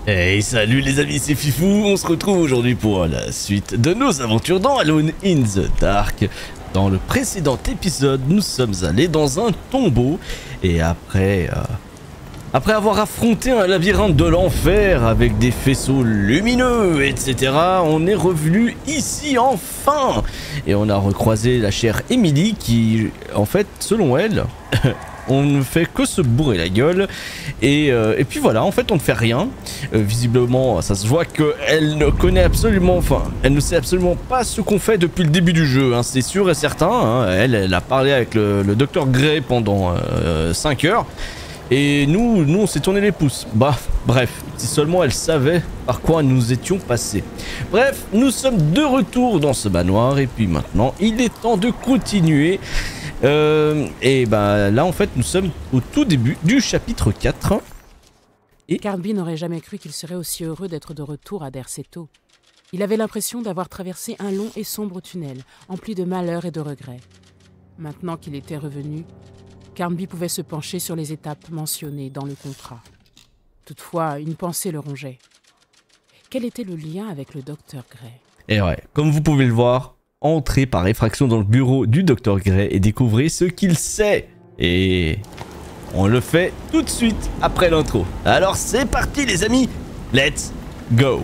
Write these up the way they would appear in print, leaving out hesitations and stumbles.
Hey, salut les amis, c'est Fifou, on se retrouve aujourd'hui pour la suite de nos aventures dans Alone in the Dark. Dans le précédent épisode, nous sommes allés dans un tombeau et après avoir affronté un labyrinthe de l'enfer avec des faisceaux lumineux, etc., on est revenu ici enfin. Et on a recroisé la chère Emily qui, en fait, selon elle... on ne fait que se bourrer la gueule et puis voilà, en fait on ne fait rien. Visiblement ça se voit qu'elle ne connaît absolument, enfin elle ne sait absolument pas ce qu'on fait depuis le début du jeu, hein, c'est sûr et certain, hein. Elle a parlé avec le docteur Gray pendant 5 heures et nous on s'est tourné les pouces. Bah bref, si seulement elle savait par quoi nous étions passés. Bref, nous sommes de retour dans ce manoir et puis maintenant il est temps de continuer. Et bah là en fait nous sommes au tout début du chapitre 4. Et Carnby n'aurait jamais cru qu'il serait aussi heureux d'être de retour à Derceto. Il avait l'impression d'avoir traversé un long et sombre tunnel, empli de malheurs et de regrets. Maintenant qu'il était revenu, Carnby pouvait se pencher sur les étapes mentionnées dans le contrat. Toutefois, une pensée le rongeait. Quel était le lien avec le docteur Gray? Et ouais, comme vous pouvez le voir, entrez par effraction dans le bureau du docteur Gray et découvrez ce qu'il sait. Et on le fait tout de suite après l'intro. Alors c'est parti les amis, let's go.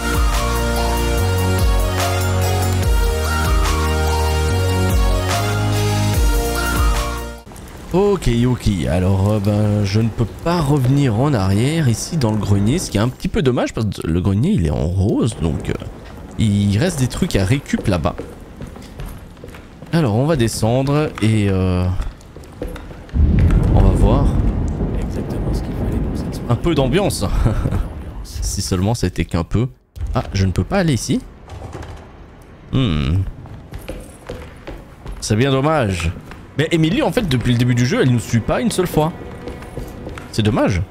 Ok, alors je ne peux pas revenir en arrière ici dans le grenier, ce qui est un petit peu dommage parce que le grenier il est en rose, donc il reste des trucs à récup là-bas. Alors on va descendre et on va voir. Exactement ce qu'il fallait pour cette soirée. Un peu d'ambiance. Si seulement c'était qu'un peu. Ah, je ne peux pas aller ici. C'est bien dommage. Mais Emily en fait depuis le début du jeu elle nous suit pas une seule fois. C'est dommage.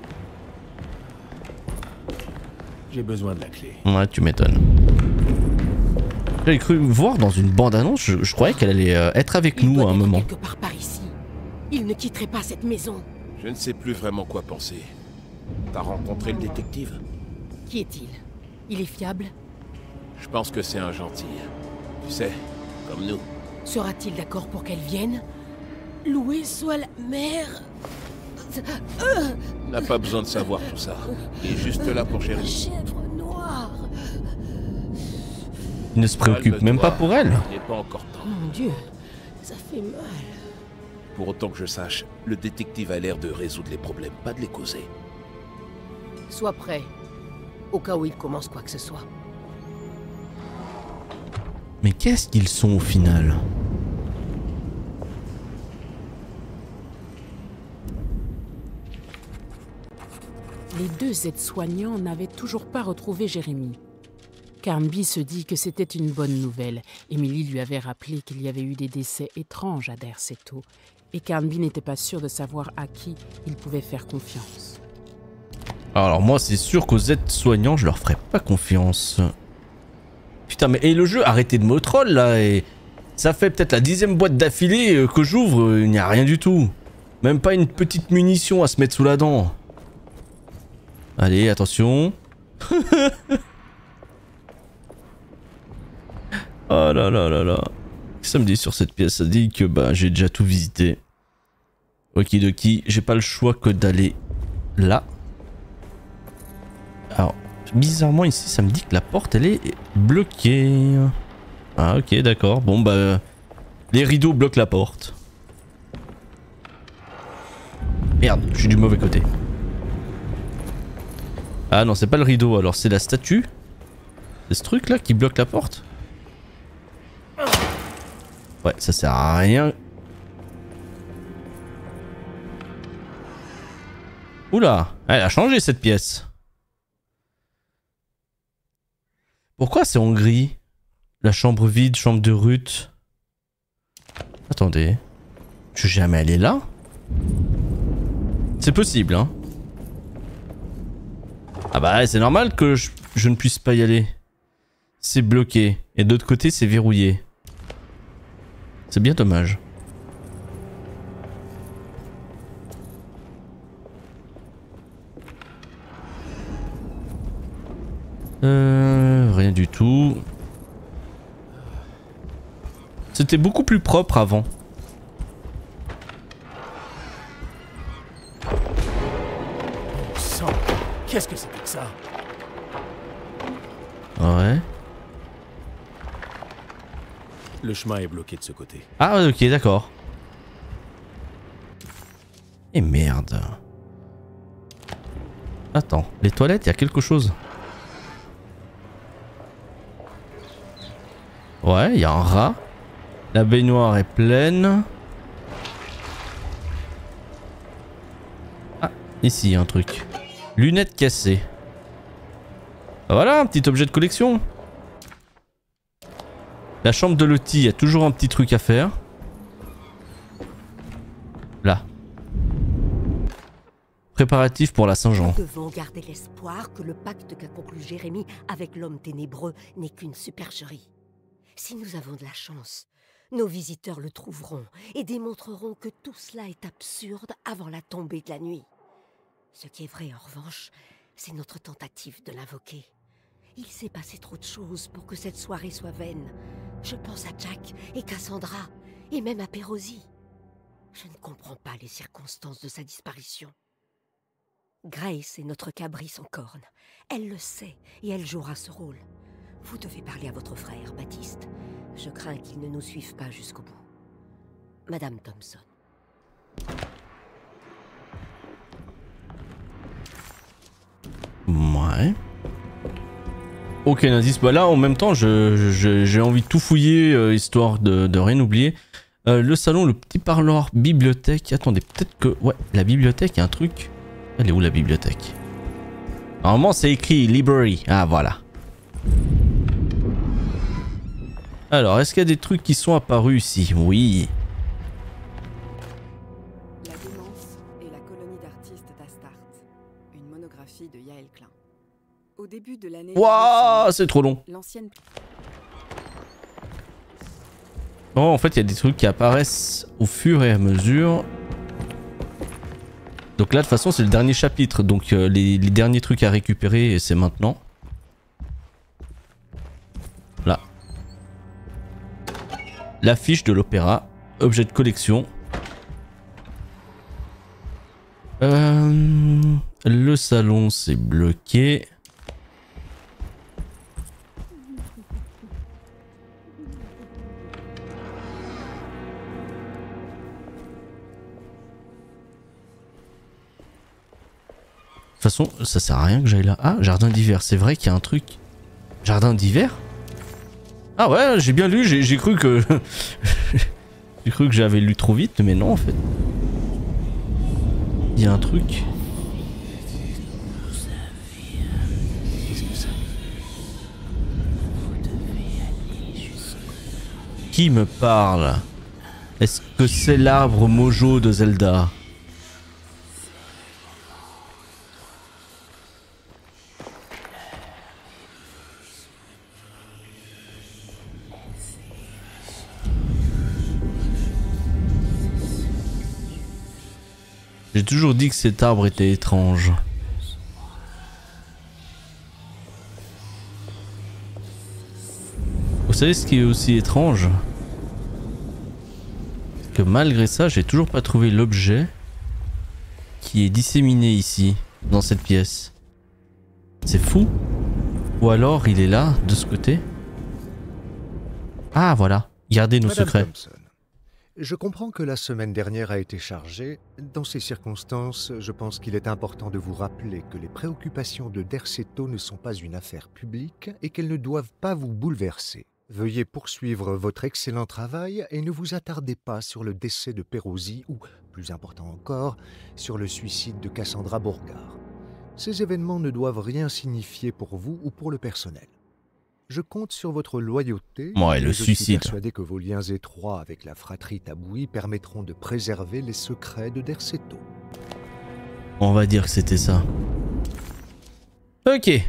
J'ai besoin de la clé. Ouais, tu m'étonnes. J'avais cru voir dans une bande-annonce, je croyais qu'elle allait être avec nous à un moment. Quelque part par ici. Il ne quitterait pas cette maison. Je ne sais plus vraiment quoi penser. T'as rencontré le détective? Qui est-il? Il est fiable? Je pense que c'est un gentil. Tu sais, comme nous. Sera-t-il d'accord pour qu'elle vienne? Louée soit la mère. N'a pas besoin de savoir tout ça. Il est juste là pour gérer. Chèvre noire. Il ne se préoccupe même pas pour elle. Il n'est pas encore temps. Mon Dieu, ça fait mal. Pour autant que je sache, le détective a l'air de résoudre les problèmes, pas de les causer. Sois prêt, au cas où il commence quoi que ce soit. Mais qu'est-ce qu'ils sont au final? Les deux aides-soignants n'avaient toujours pas retrouvé Jérémy. Carnby se dit que c'était une bonne nouvelle. Emily lui avait rappelé qu'il y avait eu des décès étranges à Derceto, et Carnby n'était pas sûr de savoir à qui il pouvait faire confiance. Alors moi c'est sûr qu'aux aides-soignants je leur ferai pas confiance. Putain mais et le jeu, arrêtez de me troll là, et ça fait peut-être la 10e boîte d'affilée que j'ouvre, il n'y a rien du tout. Même pas une petite munition à se mettre sous la dent. Allez, attention. Oh là là là là. Ça me dit sur cette pièce, ça dit que bah j'ai déjà tout visité. Okidoki, j'ai pas le choix que d'aller là. Alors, bizarrement ici ça me dit que la porte elle est bloquée. Ah ok d'accord, bon bah les rideaux bloquent la porte. Merde, je suis du mauvais côté. Ah non c'est pas le rideau alors c'est la statue. C'est ce truc là qui bloque la porte. Ouais ça sert à rien. Oula, elle a changé cette pièce. Pourquoi c'est en gris? La chambre vide, chambre de Ruth. Attendez. Je suis jamais allé là? C'est possible, hein? Ah bah c'est normal que je ne puisse pas y aller. C'est bloqué. Et de l'autre côté c'est verrouillé. C'est bien dommage. Rien du tout. C'était beaucoup plus propre avant. Sang, qu'est-ce que c'était que ça? Ouais. Le chemin est bloqué de ce côté. Ah ok, d'accord. Et merde. Attends, les toilettes, il y a quelque chose. Ouais, il y a un rat. La baignoire est pleine. Ah, ici, il y a un truc. Lunettes cassées. Ah, voilà, un petit objet de collection. La chambre de Lottie, il y a toujours un petit truc à faire. Là. Préparatifs pour la Saint-Jean. Nous devons garder l'espoir que le pacte qu'a conclu Jérémie avec l'homme ténébreux n'est qu'une supercherie. Si nous avons de la chance, nos visiteurs le trouveront et démontreront que tout cela est absurde avant la tombée de la nuit. Ce qui est vrai en revanche, c'est notre tentative de l'invoquer. Il s'est passé trop de choses pour que cette soirée soit vaine. Je pense à Jack et Cassandra, et même à Pérosie. Je ne comprends pas les circonstances de sa disparition. Grace est notre cabri sans corne. Elle le sait et elle jouera ce rôle. Vous devez parler à votre frère, Baptiste. Je crains qu'il ne nous suive pas jusqu'au bout. Madame Thompson. Ouais. Aucun indice. Bah là, en même temps, j'ai envie de tout fouiller, histoire de rien oublier. Le salon, le petit parloir, bibliothèque. Attendez, peut-être que... Ouais, la bibliothèque, il y a un truc. Elle est où la bibliothèque? Normalement, c'est écrit library. Ah, voilà. Alors, est-ce qu'il y a des trucs qui sont apparus ici? Oui. La démence et la colonie d'artistes d'Astarte. Une monographie de Yael Klein. Au début de l'année... Waouh, c'est trop long. L'ancienne... Oh, en fait, il y a des trucs qui apparaissent au fur et à mesure. Donc là, de toute façon, c'est le dernier chapitre. Donc les derniers trucs à récupérer, c'est maintenant. Là. L'affiche de l'opéra. Objet de collection. Le salon, c'est bloqué. De toute façon, ça sert à rien que j'aille là. Ah, jardin d'hiver, c'est vrai qu'il y a un truc. Jardin d'hiver? Ah ouais, j'ai bien lu, j'ai cru que... j'ai cru que j'avais lu trop vite, mais non en fait. Il y a un truc. Qu'est-ce que c'est? Qui me parle? Est-ce que c'est l'arbre Mojo de Zelda? J'ai toujours dit que cet arbre était étrange. Vous savez ce qui est aussi étrange? Que malgré ça, j'ai toujours pas trouvé l'objet qui est disséminé ici, dans cette pièce. C'est fou. Ou alors il est là, de ce côté. Ah voilà, gardez nos Madame secrets. Thompson, je comprends que la semaine dernière a été chargée. Dans ces circonstances, je pense qu'il est important de vous rappeler que les préoccupations de Derceto ne sont pas une affaire publique et qu'elles ne doivent pas vous bouleverser. Veuillez poursuivre votre excellent travail et ne vous attardez pas sur le décès de Pérosie ou, plus important encore, sur le suicide de Cassandra Beauregard. Ces événements ne doivent rien signifier pour vous ou pour le personnel. Je compte sur votre loyauté. Ouais, le je suis suicide. persuadé que vos liens étroits avec la fratrie Taboui permettront de préserver les secrets de Derceto. On va dire que c'était ça. Ok.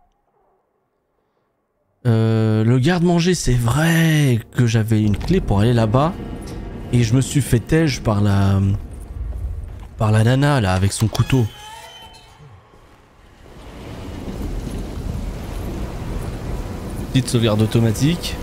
Le garde-manger, c'est vrai que j'avais une clé pour aller là-bas. Et je me suis fait tège par la nana là avec son couteau. Petite sauvegarde automatique.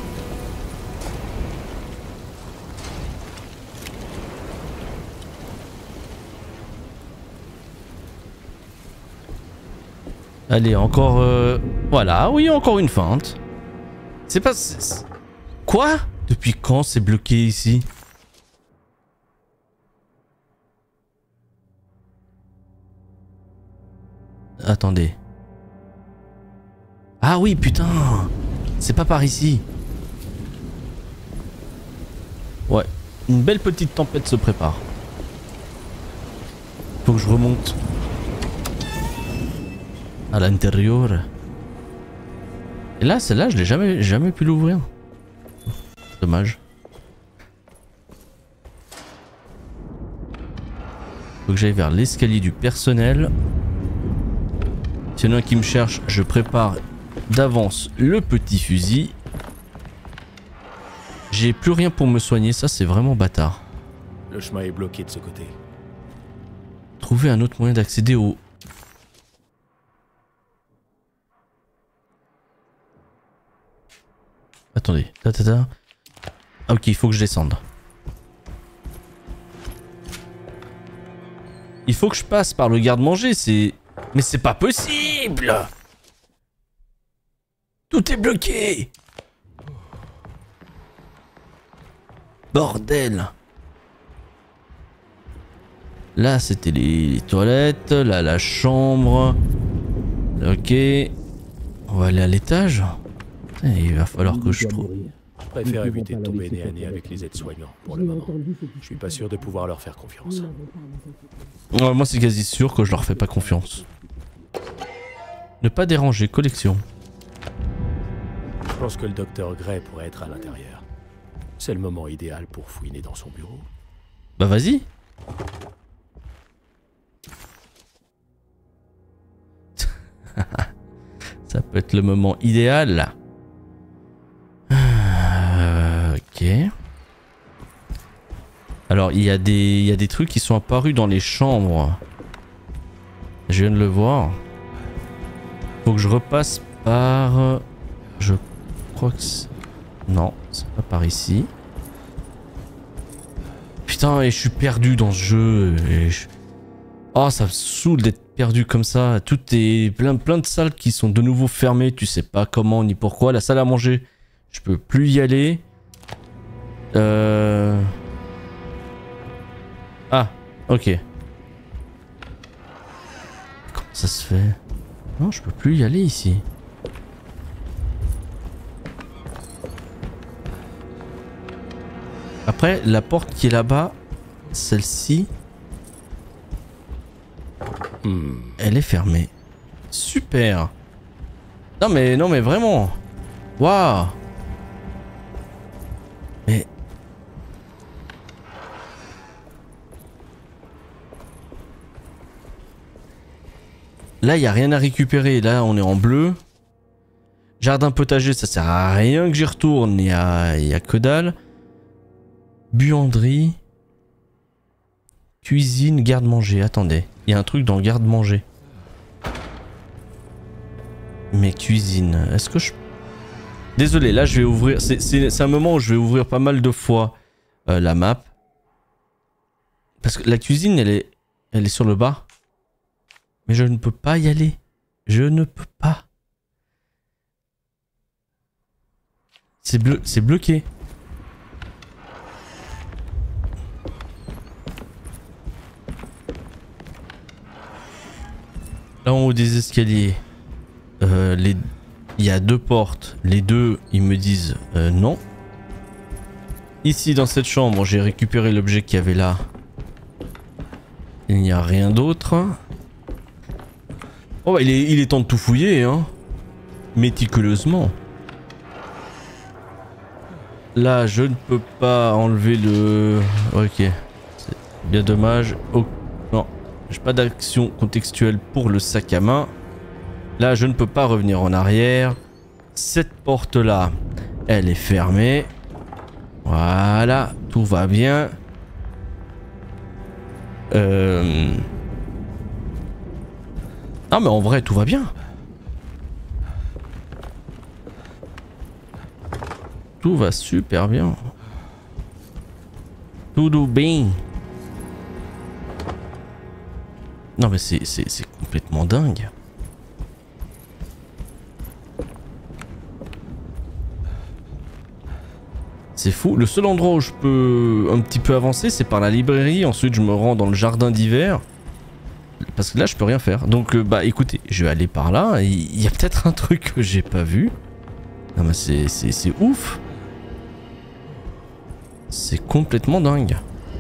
Allez, encore... Voilà, oui, encore une feinte. C'est pas... Quoi? Depuis quand c'est bloqué ici? Attendez. Ah oui, putain! C'est pas par ici. Ouais, une belle petite tempête se prépare. Faut que je remonte à l'intérieur. Et là, celle-là, je l'ai jamais pu l'ouvrir. Dommage. Faut que j'aille vers l'escalier du personnel. S'il y en a un qui me cherche, je prépare d'avance le petit fusil. J'ai plus rien pour me soigner, ça c'est vraiment bâtard. Le chemin est bloqué de ce côté. Trouver un autre moyen d'accéder au... Attendez, Ah, ok, il faut que je descende. Il faut que je passe par le garde-manger, c'est... Mais c'est pas possible! Tout est bloqué! Bordel! Là, c'était les toilettes, là, la chambre. Ok. On va aller à l'étage. Il va falloir que je trouve... Je préfère éviter de tomber nez à nez avec les aides-soignants pour le moment. Je suis pas sûr de pouvoir leur faire confiance. Ouais, moi c'est quasi sûr que je leur fais pas confiance. Ne pas déranger, collection. Je pense que le docteur Gray pourrait être à l'intérieur. C'est le moment idéal pour fouiner dans son bureau. Bah vas-y. Ça peut être le moment idéal. Ok. Alors il y a des trucs qui sont apparus dans les chambres. Je viens de le voir. Faut que je repasse par... Je crois que c'est... Non, c'est pas par ici. Putain, et je suis perdu dans ce jeu. Oh, ça me saoule d'être perdu comme ça. Tout est plein de salles qui sont de nouveau fermées. Tu sais pas comment ni pourquoi. La salle à manger, je peux plus y aller. Ah, ok. Comment ça se fait? Non, je peux plus y aller ici. Après, la porte qui est là-bas, celle-ci, elle est fermée. Super. Non mais vraiment. Waouh. Mais... Là, il n'y a rien à récupérer. Là, on est en bleu. Jardin potager, ça sert à rien que j'y retourne. Il y a que dalle. Buanderie. Cuisine, garde-manger. Attendez, il y a un truc dans garde-manger. Mais cuisine, est-ce que je... Désolé, là je vais ouvrir... C'est un moment où je vais ouvrir pas mal de fois la map. Parce que la cuisine, elle est sur le bas. Mais je ne peux pas y aller. Je ne peux pas. C'est bloqué. Là en haut des escaliers, il y a deux portes. Les deux, ils me disent non. Ici dans cette chambre, j'ai récupéré l'objet qu'il y avait là. Il n'y a rien d'autre. Oh bah il est temps de tout fouiller, hein. Méticuleusement. Là, je ne peux pas enlever le... Ok. C'est bien dommage. Oh, non. J'ai pas d'action contextuelle pour le sac à main. Là, je ne peux pas revenir en arrière. Cette porte-là, elle est fermée. Voilà. Tout va bien. Non mais en vrai tout va bien. Tout va super bien. Tout bien. Non mais c'est complètement dingue. C'est fou. Le seul endroit où je peux un petit peu avancer, c'est par la librairie. Ensuite, je me rends dans le jardin d'hiver. Parce que là, je peux rien faire. Donc, bah écoutez, je vais aller par là. Il y a peut-être un truc que j'ai pas vu. Non mais c'est ouf. C'est complètement dingue.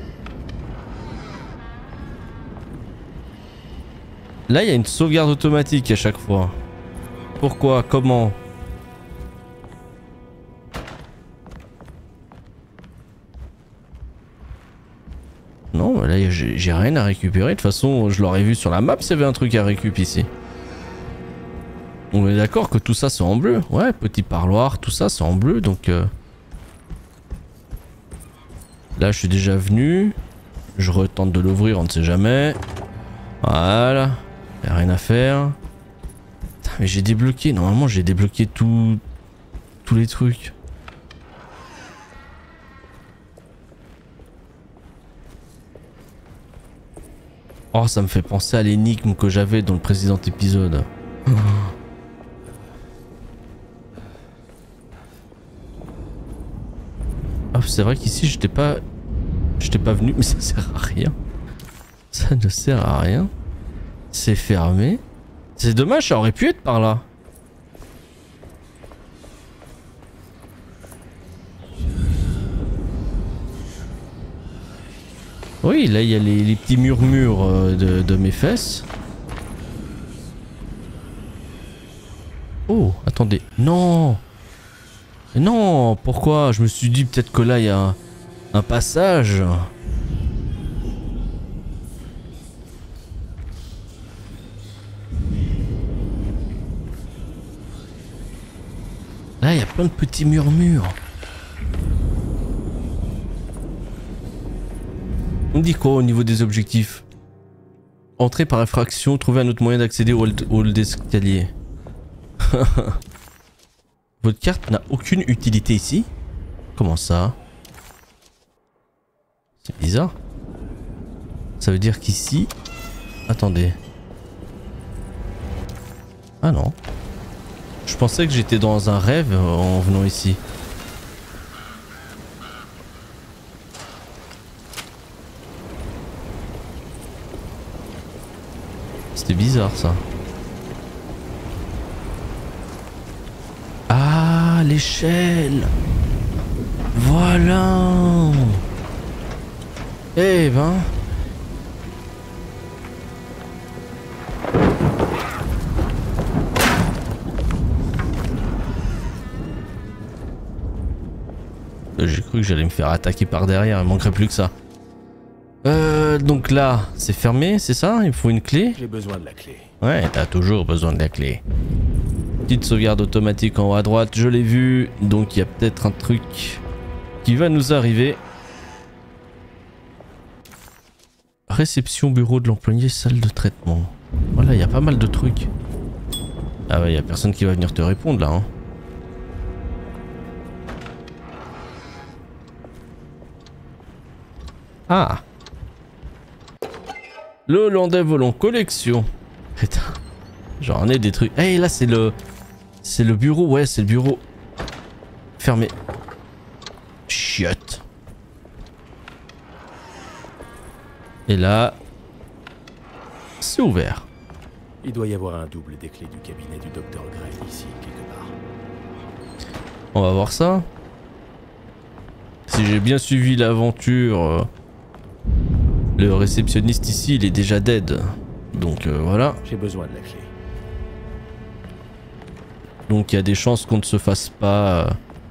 Là, il y a une sauvegarde automatique à chaque fois. Pourquoi? Comment? Non, là, j'ai rien à récupérer. De toute façon, je l'aurais vu sur la map s'il y avait un truc à récupérer ici. On est d'accord que tout ça, c'est en bleu. Ouais, petit parloir, tout ça, c'est en bleu. Donc, là, je suis déjà venu. Je retente de l'ouvrir, on ne sait jamais. Voilà. Y a rien à faire. Putain, mais j'ai débloqué. Normalement, j'ai débloqué tous les trucs. Oh, ça me fait penser à l'énigme que j'avais dans le précédent épisode. Ah, c'est vrai qu'ici j'étais pas venu, mais ça sert à rien. Ça ne sert à rien. C'est fermé. C'est dommage, ça aurait pu être par là. Oui, là il y a les petits murmures de mes fesses. Oh, attendez. Non! Non, pourquoi? Je me suis dit peut-être que là il y a un passage. Là il y a plein de petits murmures. On dit quoi au niveau des objectifs? Entrer par effraction, trouver un autre moyen d'accéder au hall d'escalier. Votre carte n'a aucune utilité ici? Comment ça? C'est bizarre. Ça veut dire qu'ici... Attendez. Ah non. Je pensais que j'étais dans un rêve en venant ici. C'était bizarre ça. Ah, l'échelle. Voilà. Eh ben. J'ai cru que j'allais me faire attaquer par derrière, il manquerait plus que ça. Donc là, c'est fermé, c'est ça? Il me faut une clé? J'ai besoin de la clé. Ouais, t'as toujours besoin de la clé. Petite sauvegarde automatique en haut à droite, je l'ai vu. Donc il y a peut-être un truc qui va nous arriver. Réception, bureau de l'employé, salle de traitement. Voilà, il y a pas mal de trucs. Ah ouais, il y a personne qui va venir te répondre là. Hein. Ah. Le Hollandais volant collection. Putain. J'en ai des trucs. Hey, là c'est le... C'est le bureau, ouais, c'est le bureau. Fermé. Chiotte. Et là... C'est ouvert. Il doit y avoir un double des clés du cabinet du docteur Gray ici, quelque part. On va voir ça. Si j'ai bien suivi l'aventure... Le réceptionniste ici, il est déjà dead. Donc voilà. J'ai besoin de la clé. Donc il y a des chances qu'on ne se fasse pas...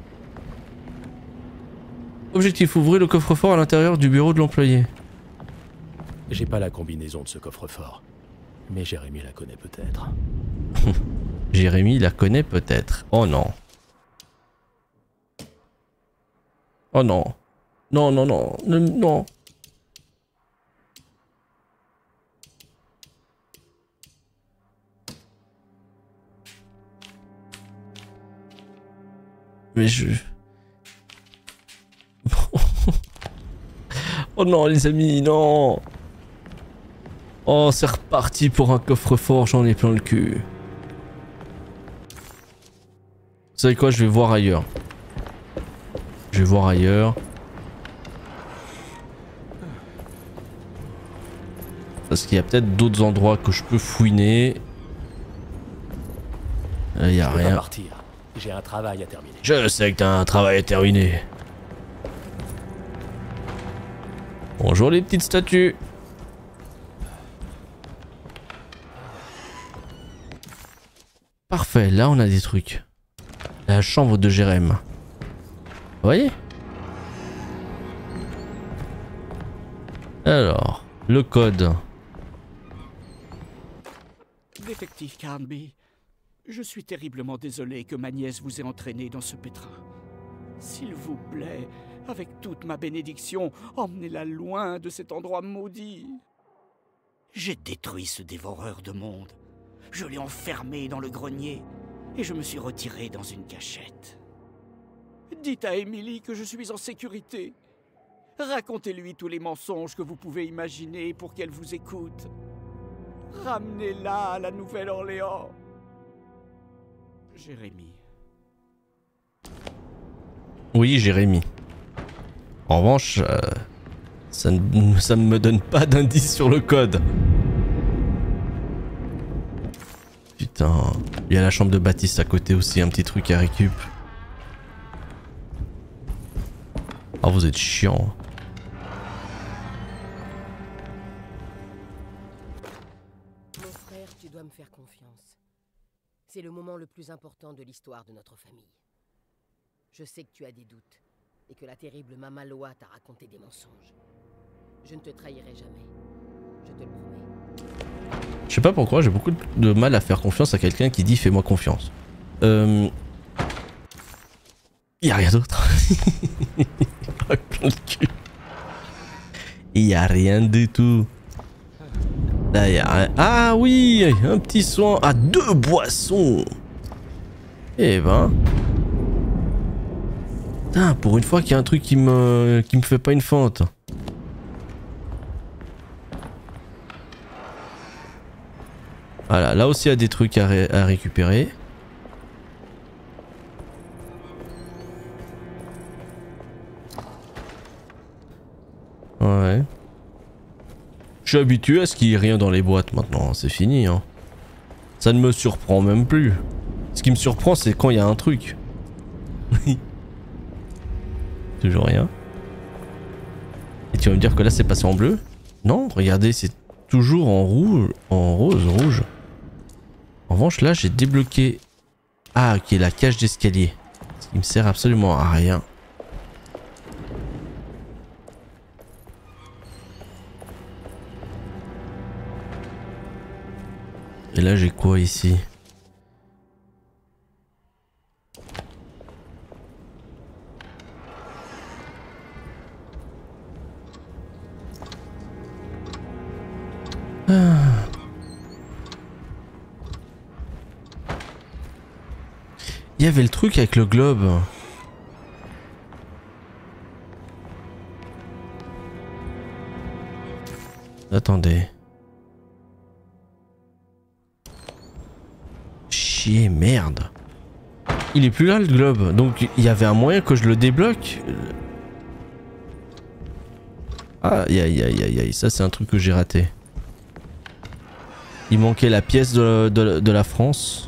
Objectif, ouvrez le coffre-fort à l'intérieur du bureau de l'employé. J'ai pas la combinaison de ce coffre-fort. Mais Jérémy la connaît peut-être. Jérémy la connaît peut-être. Oh non. Oh non. Non, non, non. Non. Mais Oh non les amis, non. Oh c'est reparti pour un coffre-fort, j'en ai plein le cul. Vous savez quoi, je vais voir ailleurs. Je vais voir ailleurs. Parce qu'il y a peut-être d'autres endroits que je peux fouiner. Il y a rien. Partir. J'ai un travail à terminer. Je sais que t'as un travail à terminer. Bonjour les petites statues. Parfait, là on a des trucs. La chambre de Jérém. Vous voyez? Alors, le code. Détective Carnby, je suis terriblement désolé que ma nièce vous ait entraîné dans ce pétrin. S'il vous plaît, avec toute ma bénédiction, emmenez-la loin de cet endroit maudit. J'ai détruit ce dévoreur de monde. Je l'ai enfermé dans le grenier et je me suis retiré dans une cachette. Dites à Emily que je suis en sécurité. Racontez-lui tous les mensonges que vous pouvez imaginer pour qu'elle vous écoute. Ramenez-la à la Nouvelle-Orléans. Jérémy. Oui, Jérémy. En revanche, ça ne me donne pas d'indice sur le code. Putain, il y a la chambre de Baptiste à côté aussi, un petit truc à récup. Ah, vous êtes chiant. Mon frère, tu dois me faire confiance. C'est le moment le plus important de l'histoire de notre famille. Je sais que tu as des doutes et que la terrible Mama Loa t'a raconté des mensonges. Je ne te trahirai jamais. Je te le promets. Je sais pas pourquoi, j'ai beaucoup de mal à faire confiance à quelqu'un qui dit fais-moi confiance. Y a rien d'autre. Y a rien du tout. Là y a rien. Ah oui, un petit soin à 2 boissons. Eh ben. Putain, pour une fois qu'il y a un truc qui me fait pas une fente. Voilà, là aussi il y a des trucs à récupérer. Ouais. Je suis habitué à ce qu'il n'y ait rien dans les boîtes maintenant, c'est fini. Hein. Ça ne me surprend même plus. Ce qui me surprend c'est quand il y a un truc. Toujours rien. Et tu vas me dire que là c'est passé en bleu? Non, regardez, c'est toujours en rouge, en rose. En revanche, là, j'ai débloqué... Ah, ok, la cage d'escalier. Ce qui me sert absolument à rien. Et là, j'ai quoi ici? Il y avait le truc avec le globe. Attendez. Chier, merde. Il est plus là le globe. Donc il y avait un moyen que je le débloque. Aïe aïe aïe aïe aïe. Ça c'est un truc que j'ai raté. Il manquait la pièce de la France.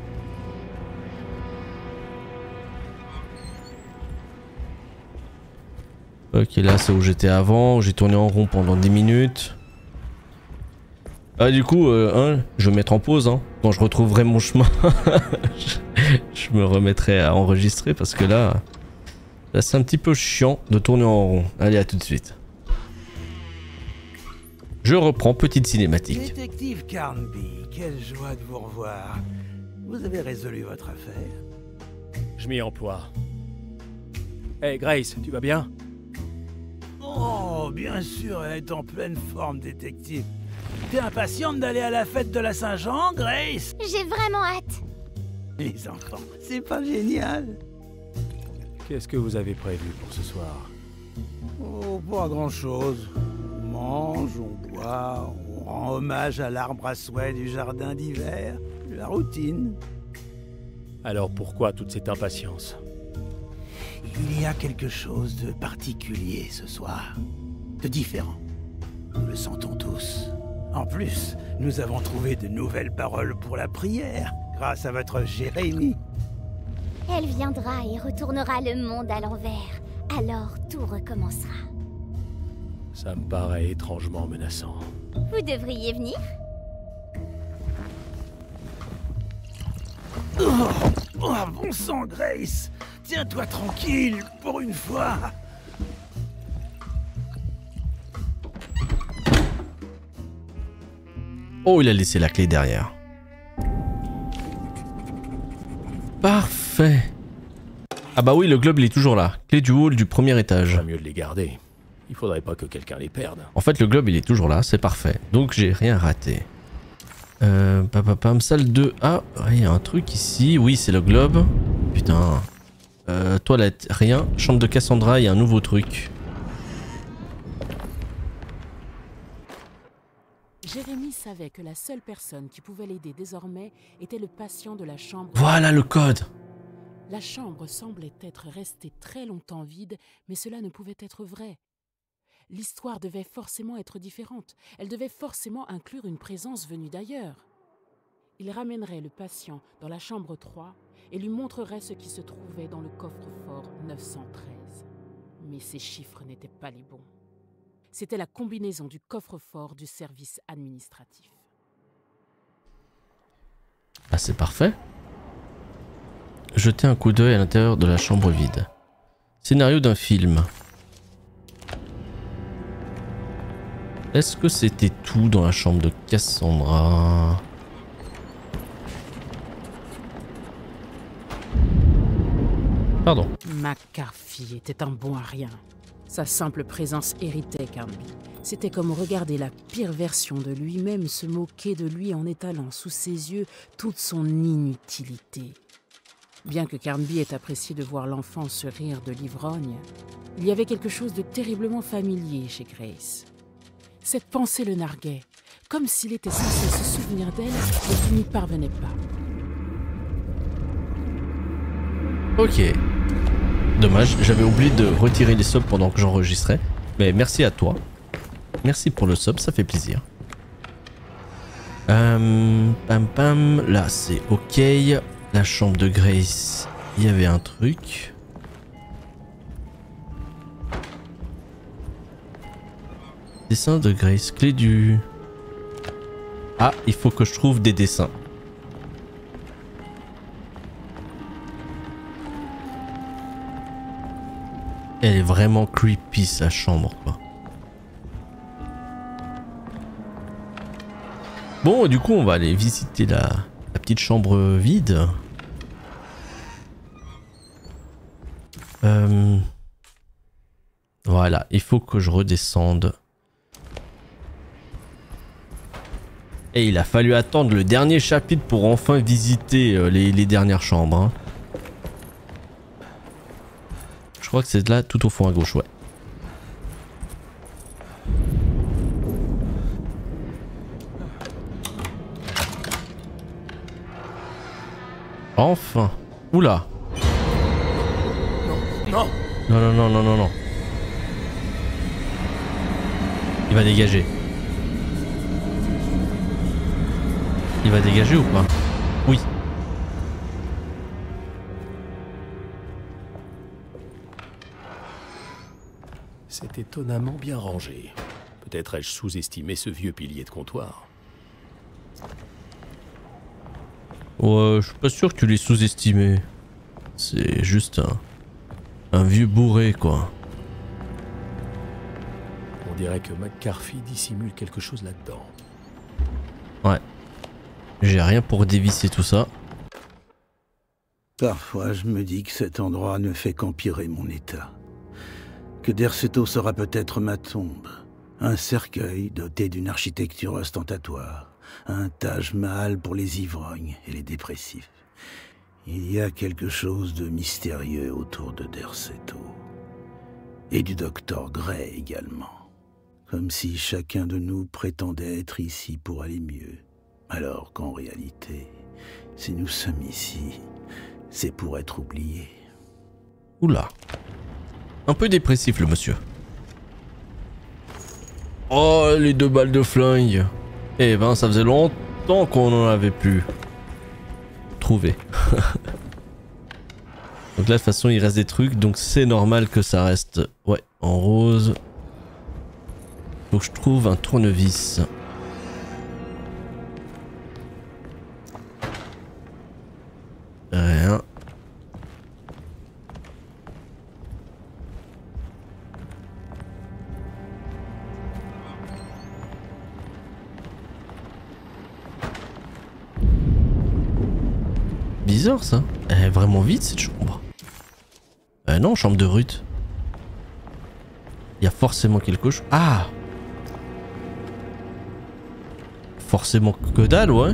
Ok, là c'est où j'étais avant, j'ai tourné en rond pendant 10 minutes. Ah du coup, je vais mettre en pause, hein. Quand je retrouverai mon chemin, je me remettrai à enregistrer parce que là c'est un petit peu chiant de tourner en rond. Allez, à tout de suite. Je reprends petite cinématique. Détective Carnby, quelle joie de vous revoir. Vous avez résolu votre affaire? Je m'y emploie. Hey Grace, tu vas bien? Oh, bien sûr, elle est en pleine forme, détective. T'es impatiente d'aller à la fête de la Saint-Jean, Grace? J'ai vraiment hâte. Les enfants, c'est pas génial? Qu'est-ce que vous avez prévu pour ce soir? Oh, pas grand-chose. On mange, on boit, on rend hommage à l'arbre à souhait du jardin d'hiver. La routine. Alors pourquoi toute cette impatience? Il y a quelque chose de particulier ce soir. De différent. Nous le sentons tous. En plus, nous avons trouvé de nouvelles paroles pour la prière, grâce à votre Jérémie. Elle viendra et retournera le monde à l'envers. Alors tout recommencera. Ça me paraît étrangement menaçant. Vous devriez venir. Oh, bon sang, Grace! Tiens-toi tranquille, pour une fois! Oh, il a laissé la clé derrière. Parfait. Ah bah oui, le globe il est toujours là. Clé du hall du premier étage. Pas mieux de les garder. Il faudrait pas que quelqu'un les perde. En fait, le globe il est toujours là, c'est parfait. Donc j'ai rien raté. Salle 2. Ah, il y a un truc ici. Oui, c'est le globe. Putain. Toilette, rien. Chambre de Cassandra, il y a un nouveau truc. Jérémie savait que la seule personne qui pouvait l'aider désormais était le patient de la chambre. Voilà le code. La chambre semblait être restée très longtemps vide, mais cela ne pouvait être vrai. L'histoire devait forcément être différente. Elle devait forcément inclure une présence venue d'ailleurs. Il ramènerait le patient dans la chambre 3 et lui montrerait ce qui se trouvait dans le coffre-fort 913. Mais ces chiffres n'étaient pas les bons. C'était la combinaison du coffre-fort du service administratif. Ah, c'est parfait. Jetez un coup d'œil à l'intérieur de la chambre vide. Scénario d'un film. Est-ce que c'était tout dans la chambre de Cassandra? Pardon. McCarthy était un bon à rien. Sa simple présence irritait Carnby. C'était comme regarder la pire version de lui-même se moquer de lui en étalant sous ses yeux toute son inutilité. Bien que Carnby ait apprécié de voir l'enfant se rire de l'ivrogne, il y avait quelque chose de terriblement familier chez Grace. Cette pensée le narguait, comme s'il était censé se souvenir d'elle et qu'il n'y parvenait pas. Ok. Dommage, j'avais oublié de retirer les subs pendant que j'enregistrais. Mais merci à toi. Merci pour le sub, ça fait plaisir. Là c'est ok. La chambre de Grace, il y avait un truc. Dessin de Grace, clé du... Ah, il faut que je trouve des dessins. Elle est vraiment creepy sa chambre quoi. Bon, du coup on va aller visiter la petite chambre vide. Voilà, il faut que je redescende. Et il a fallu attendre le dernier chapitre pour enfin visiter les dernières chambres. Hein. Je crois que c'est là tout au fond à gauche, ouais. Enfin. Oula. Non. Non, non, non, non, non, non. Il va dégager. Il va dégager ou pas? Oui. C'est étonnamment bien rangé. Peut-être ai-je sous-estimé ce vieux pilier de comptoir. Ouais, je suis pas sûr que tu l'aies sous-estimé. C'est juste un vieux bourré quoi. On dirait que McCarthy dissimule quelque chose là-dedans. Ouais. J'ai rien pour dévisser tout ça. Parfois, je me dis que cet endroit ne fait qu'empirer mon état. Que Derceto sera peut-être ma tombe. Un cercueil doté d'une architecture ostentatoire. Un Taj Mahal pour les ivrognes et les dépressifs. Il y a quelque chose de mystérieux autour de Derceto. Et du docteur Gray également. Comme si chacun de nous prétendait être ici pour aller mieux. Alors qu'en réalité, si nous sommes ici, c'est pour être oubliés. Oula. Un peu dépressif le monsieur. Oh, les 2 balles de flingue. Eh ben, ça faisait longtemps qu'on en avait plus trouvé. Donc là, de toute façon, il reste des trucs, donc c'est normal que ça reste, ouais, en rose. Faut que je trouve un tournevis. Rien. Bizarre ça. Elle est vraiment vide cette chambre. Non, chambre de Ruth. Il y a forcément quelque chose. Ah! Forcément que dalle, ouais.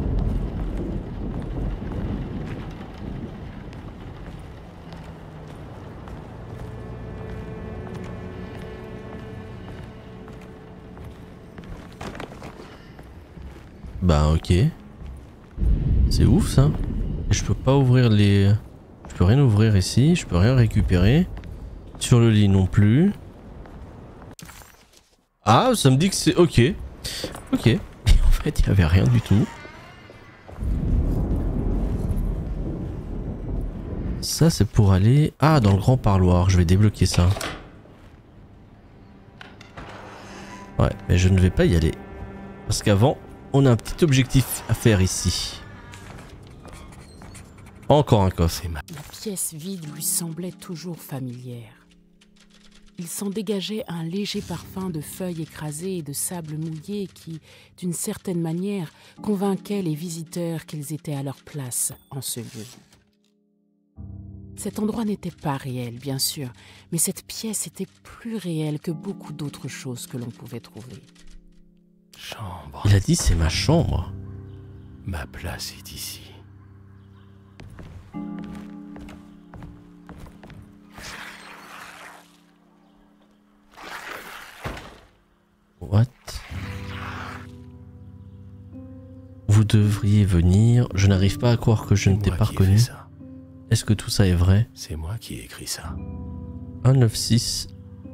Bah ok. C'est ouf ça. Et je peux pas ouvrir les... Je peux rien ouvrir ici, je peux rien récupérer. Sur le lit non plus. Ah, ça me dit que c'est... Ok. Ok. Et en fait, il y avait rien du tout. Ça, c'est pour aller... Ah, dans le grand parloir. Je vais débloquer ça. Ouais, mais je ne vais pas y aller. Parce qu'avant, on a un petit objectif à faire ici. Encore un coffre. La pièce vide lui semblait toujours familière. Il s'en dégageait un léger parfum de feuilles écrasées et de sable mouillé qui, d'une certaine manière, convainquait les visiteurs qu'ils étaient à leur place en ce lieu. Cet endroit n'était pas réel, bien sûr, mais cette pièce était plus réelle que beaucoup d'autres choses que l'on pouvait trouver. Chambre. Il a dit c'est ma chambre. Ma place est ici. What? Vous devriez venir. Je n'arrive pas à croire que je ne t'ai pas reconnu. Est-ce que tout ça est vrai? C'est moi qui ai écrit ça. 196.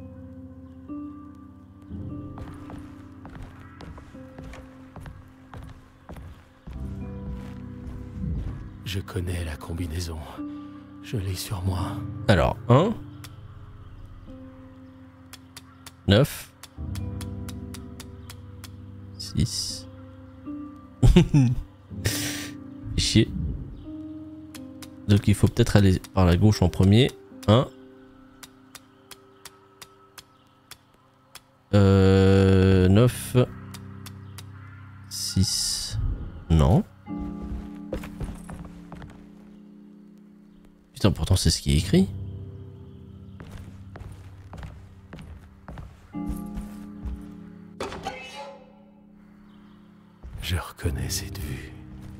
Je connais la combinaison. Je l'ai sur moi. Alors, 1 9 6 Chier. Donc il faut peut-être aller par la gauche en premier. 1 9 6 Non. Putain, pourtant c'est ce qui est écrit. Je reconnais cette vue.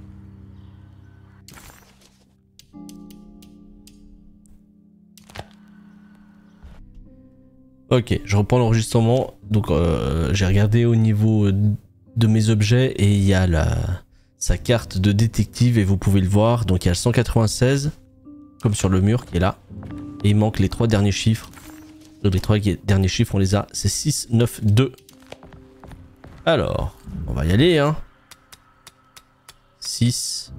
Ok, je reprends l'enregistrement. Donc j'ai regardé au niveau de mes objets et il y a sa carte de détective et vous pouvez le voir. Donc il y a le 196 comme sur le mur qui est là. Et il manque les 3 derniers chiffres. Donc les 3 derniers chiffres on les a. C'est 6, 9, 2. Alors, on va y aller hein. 6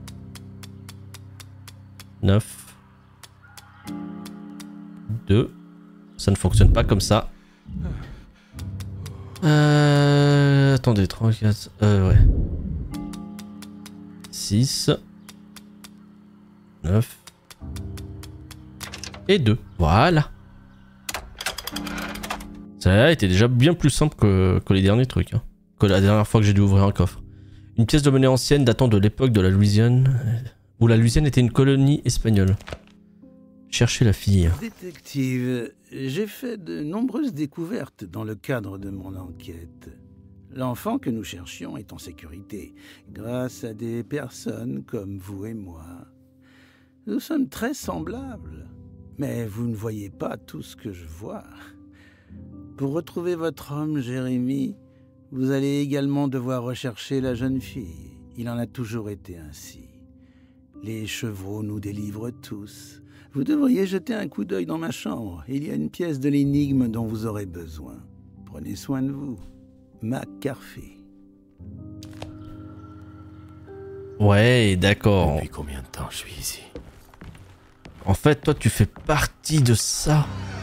9 2. Ça ne fonctionne pas comme ça. Attendez, 3, 4... ouais. 6 9 et 2. Voilà. Ça était déjà bien plus simple que les derniers trucs. Hein. Que la dernière fois que j'ai dû ouvrir un coffre. Une pièce de monnaie ancienne datant de l'époque de la Louisiane. Où la Louisiane était une colonie espagnole. Cherchez la fille. Détective, j'ai fait de nombreuses découvertes dans le cadre de mon enquête. L'enfant que nous cherchions est en sécurité, grâce à des personnes comme vous et moi. Nous sommes très semblables, Mais vous ne voyez pas tout ce que je vois. Pour retrouver votre homme, Jérémy, vous allez également devoir rechercher la jeune fille. Il en a toujours été ainsi. Les chevreaux nous délivrent tous. Vous devriez jeter un coup d'œil dans ma chambre. Il y a une pièce de l'énigme dont vous aurez besoin. Prenez soin de vous. McCarthy. Ouais, d'accord. Depuis combien de temps je suis ici? En fait, toi, tu fais partie de ça.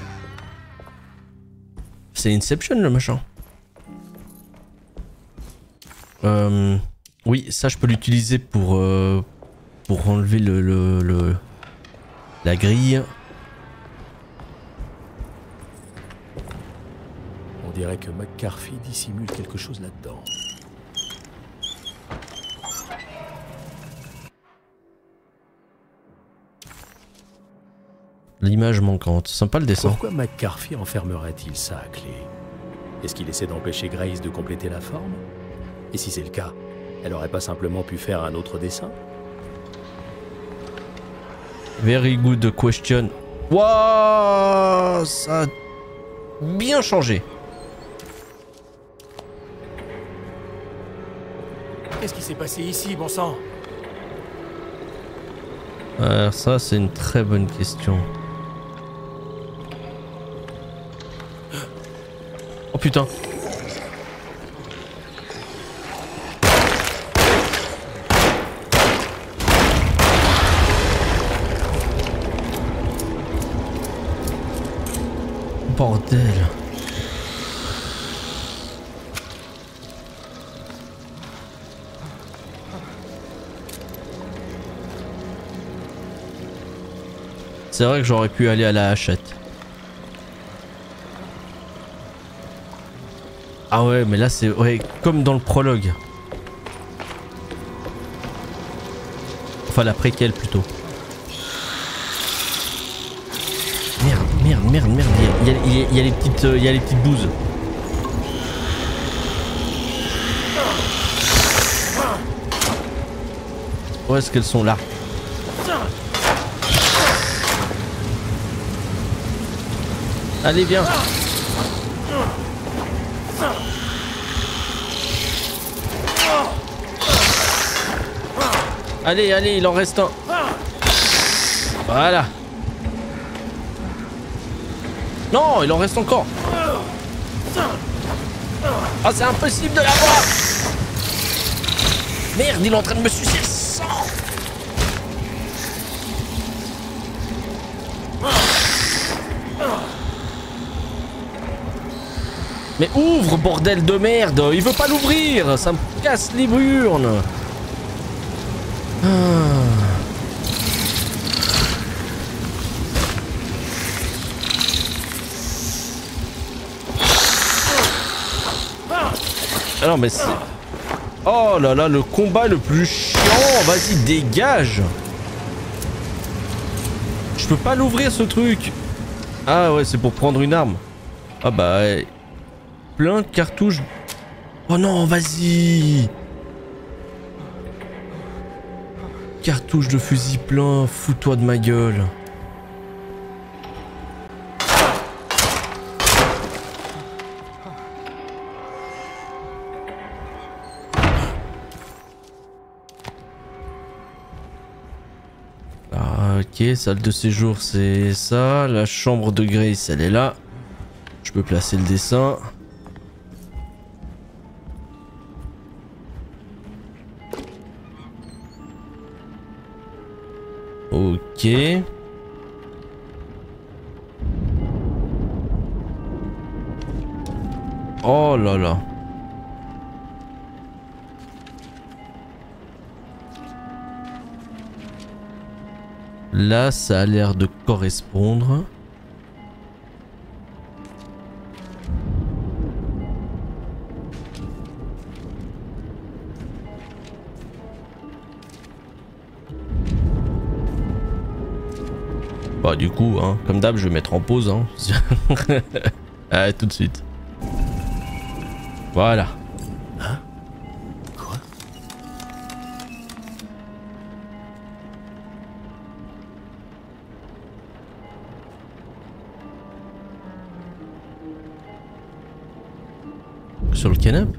C'est Inception, le machin. Oui, ça, je peux l'utiliser pour enlever la grille. On dirait que McCarthy dissimule quelque chose là-dedans. L'image manquante. Sympa le dessin. Pourquoi McCarthy enfermerait-il ça à clé? Est-ce qu'il essaie d'empêcher Grace de compléter la forme? Et si c'est le cas, elle aurait pas simplement pu faire un autre dessin? Very good question. Waouh, ça a bien changé. Qu'est-ce qui s'est passé ici, bon sang? Alors ça, c'est une très bonne question. Oh putain. Bordel. C'est vrai que j'aurais pu aller à la hachette. Ah ouais, mais là c'est ouais, comme dans le prologue. Enfin la préquelle plutôt. Merde. Il y a les petites bouses. Où est-ce qu'elles sont là? Allez, viens. Allez, il en reste un. Voilà. Non, il en reste encore. Ah, c'est impossible de l'avoir. Merde, il est en train de me sucer le sang. Mais ouvre, bordel de merde. Il veut pas l'ouvrir. Ça me casse les burnes. Ah non mais c'est... Oh là là, le combat le plus chiant. Vas-y, dégage. Je peux pas l'ouvrir ce truc. Ah ouais, c'est pour prendre une arme. Ah bah... Plein de cartouches. Oh non, vas-y. Cartouche de fusil plein, fous-toi de ma gueule. Ah, ok, salle de séjour c'est ça. La chambre de Grace elle est là. Je peux placer le dessin. Ok. Oh là là. Là, ça a l'air de correspondre. Bah du coup, hein, comme d'hab, je vais mettre en pause. Hein. Allez, tout de suite. Voilà. Hein? Quoi? Sur le canapé?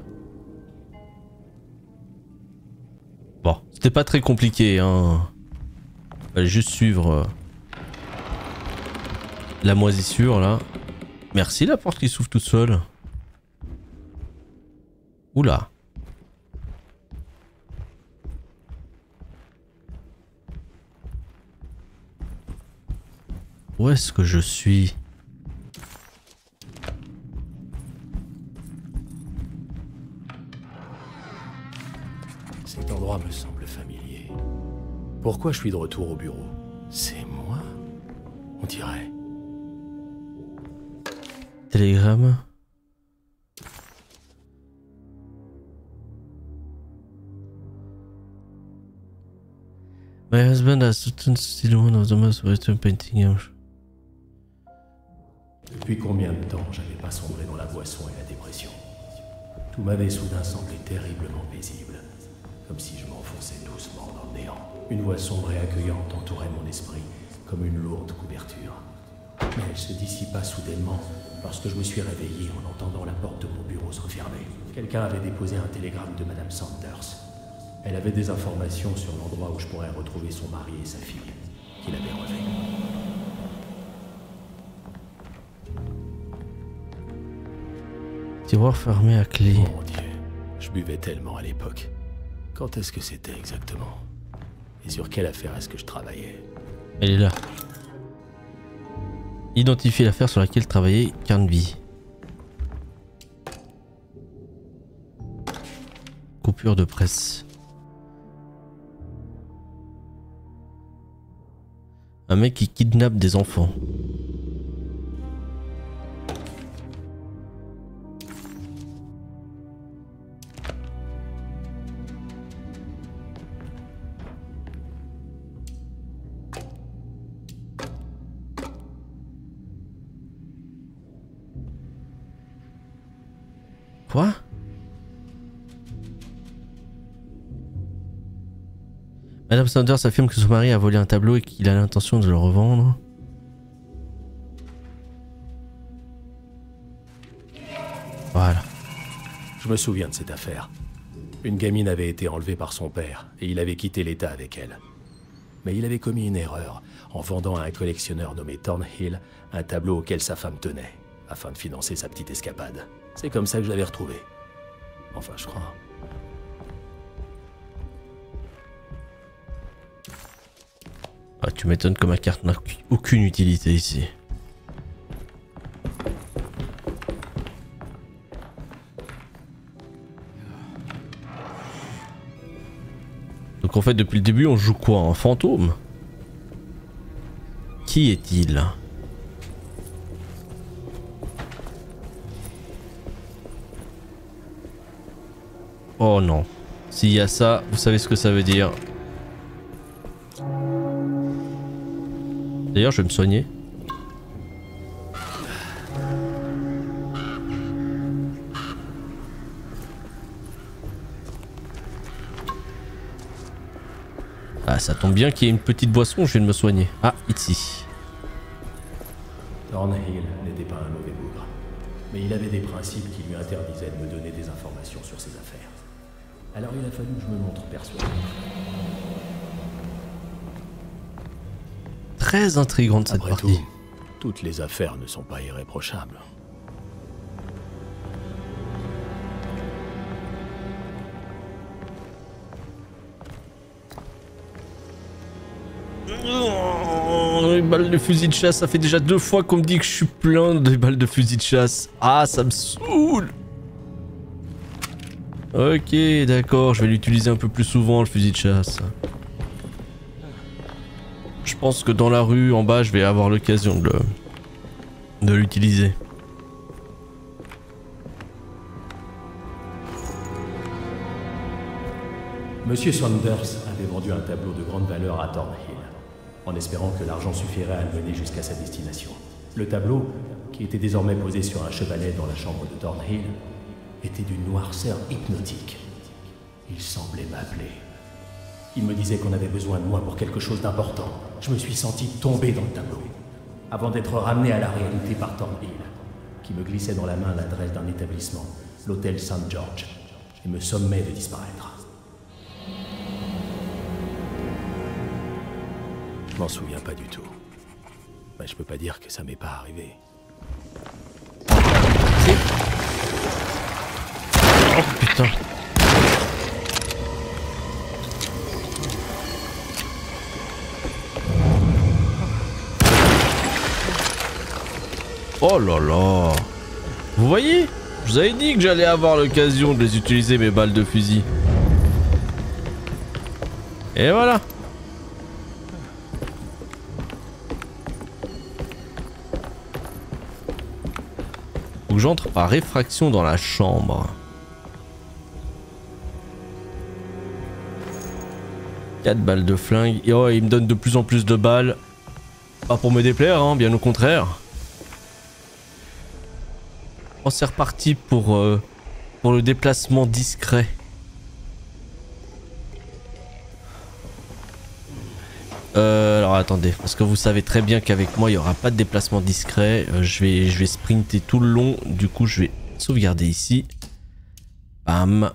Bon, c'était pas très compliqué, hein. Fallait juste suivre la moisissure là. Merci la porte qui s'ouvre toute seule. Oula. Où est-ce que je suis? Cet endroit me semble familier. Pourquoi je suis de retour au bureau? C'est moi? On dirait. Télégramme. My husband has still one of the most written painting. Depuis combien de temps j'avais pas sombré dans la boisson et la dépression? Tout m'avait soudain semblé terriblement paisible, comme si je m'enfonçais doucement dans le néant. Une voix sombre et accueillante entourait mon esprit, comme une lourde couverture. Mais elle se dissipa soudainement, lorsque je me suis réveillé en entendant la porte de mon bureau se refermer. Quelqu'un avait déposé un télégramme de Madame Sanders. Elle avait des informations sur l'endroit où je pourrais retrouver son mari et sa fille, qu'il avait revus. Tiroir fermé à clé. Oh mon Dieu, je buvais tellement à l'époque. Quand est-ce que c'était exactement? Et sur quelle affaire est-ce que je travaillais? Elle est là. Identifier l'affaire sur laquelle travaillait Carnby. Coupure de presse. Un mec qui kidnappe des enfants. Quoi? Madame Sanders affirme que son mari a volé un tableau et qu'il a l'intention de le revendre. Voilà. Je me souviens de cette affaire. Une gamine avait été enlevée par son père et il avait quitté l'État avec elle. Mais il avait commis une erreur en vendant à un collectionneur nommé Thornhill un tableau auquel sa femme tenait, afin de financer sa petite escapade. C'est comme ça que je l'avais retrouvé. Enfin, je crois. Ah, tu m'étonnes que ma carte n'a aucune utilité ici. Donc en fait depuis le début on joue quoi? Un fantôme? Qui est-il? Oh non. S'il y a ça, vous savez ce que ça veut dire. D'ailleurs, je vais me soigner. Ah, ça tombe bien qu'il y ait une petite boisson, je viens de me soigner. Ah, ici. Thornhill n'était pas un mauvais bougre, mais il avait des principes qui lui interdisaient de me donner des informations sur ses affaires. Alors il a fallu que je me montre persuadé. Très intrigante cette partie. Toutes les affaires ne sont pas irréprochables. Oh, les balles de fusil de chasse, ça fait déjà 2 fois qu'on me dit que je suis plein de balles de fusil de chasse. Ah, ça me saoule. Ok, d'accord, je vais l'utiliser un peu plus souvent le fusil de chasse. Je pense que dans la rue en bas je vais avoir l'occasion de l'utiliser. Monsieur Saunders avait vendu un tableau de grande valeur à Thornhill, en espérant que l'argent suffirait à le mener jusqu'à sa destination. Le tableau, qui était désormais posé sur un chevalet dans la chambre de Thornhill, était d'une noirceur hypnotique. Il semblait m'appeler. Il me disait qu'on avait besoin de moi pour quelque chose d'important. Je me suis senti tomber dans le tableau, avant d'être ramené à la réalité par Thornhill, qui me glissait dans la main l'adresse d'un établissement l'hôtel St. George, et me sommait de disparaître. Je m'en souviens pas du tout. Mais je peux pas dire que ça m'est pas arrivé. Oh putain. Oh là là. Vous voyez? Je vous avais dit que j'allais avoir l'occasion de les utiliser, mes balles de fusil. Et voilà. Faut que j'entre par réfraction dans la chambre. 4 balles de flingue. Et oh, il me donne de plus en plus de balles. Pas pour me déplaire, hein, bien au contraire. Oh, c'est reparti pour le déplacement discret. Alors attendez, parce que vous savez très bien qu'avec moi il n'y aura pas de déplacement discret. Je vais sprinter tout le long. Du coup je vais sauvegarder ici. Bam.